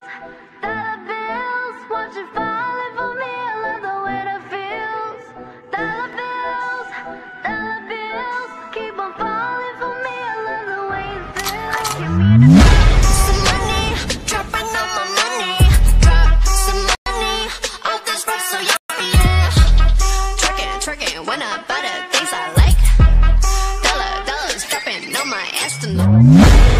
Dollar bills, watch it falling for me. I love the way that feels. Dollar bills, keep on falling for me. I love the way it feels. Give me some money, dropping on my money. Drop some money, all this rap so yeah. Twerking, when I buy the things I like. Dollars dropping on my ass tonight.